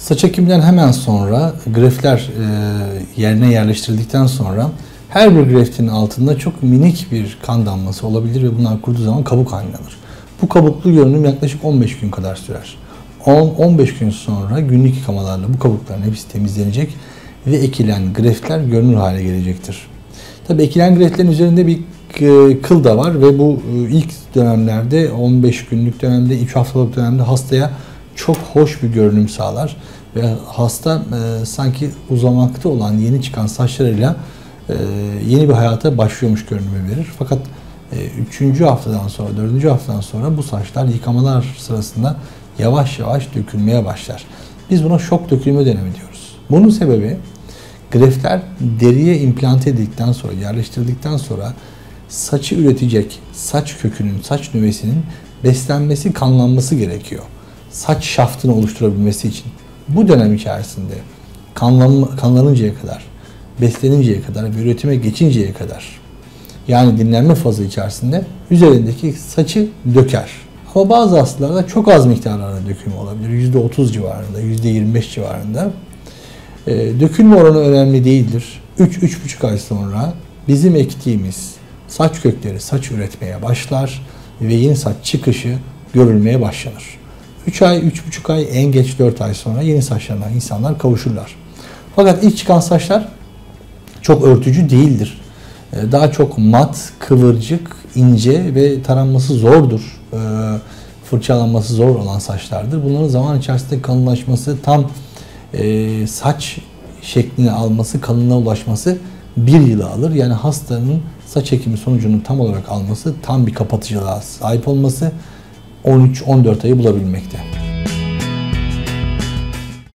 Saç ekiminden hemen sonra grefler yerine yerleştirildikten sonra her bir greftin altında çok minik bir kan damlası olabilir ve bunlar kuruduğu zaman kabuk haline alır. Bu kabuklu görünüm yaklaşık 15 gün kadar sürer. 10-15 gün sonra günlük yıkamalarla bu kabukların hepsi temizlenecek ve ekilen greftler görünür hale gelecektir. Tabii ekilen greftlerin üzerinde bir kıl da var ve bu ilk dönemlerde 15 günlük dönemde 3 haftalık dönemde hastaya çok hoş bir görünüm sağlar ve hasta sanki uzamakta olan yeni çıkan saçlarıyla yeni bir hayata başlıyormuş görünümü verir. Fakat 3. haftadan sonra 4. haftadan sonra bu saçlar yıkamalar sırasında yavaş yavaş dökülmeye başlar. Biz buna şok dökülme dönemi diyoruz. Bunun sebebi greftler deriye implante edildikten sonra, yerleştirildikten sonra saçı üretecek saç kökünün, saç nüvesinin beslenmesi, kanlanması gerekiyor. Saç şaftını oluşturabilmesi için. Bu dönem içerisinde kanlanıncaya kadar, besleninceye kadar ve üretime geçinceye kadar, yani dinlenme fazı içerisinde üzerindeki saçı döker. Ama bazı hastalarda çok az miktarlarda dökülme olabilir. %30 civarında, %25 civarında. Dökülme oranı önemli değildir. 3-3,5 ay sonra bizim ektiğimiz saç kökleri saç üretmeye başlar ve yeni saç çıkışı görülmeye başlanır. 3 ay, 3,5 ay, en geç 4 ay sonra yeni saçlarına insanlar kavuşurlar. Fakat ilk çıkan saçlar çok örtücü değildir. Daha çok mat, kıvırcık, ince ve taranması zordur. Fırçalanması zor olan saçlardır. Bunların zaman içerisinde kalınlaşması, tam saç şeklini alması, kalınlığa ulaşması 1 yılı alır. Yani hastanın saç ekimi sonucunu tam olarak alması, tam bir kapatıcılığa sahip olması 13-14 ayı bulabilmekte.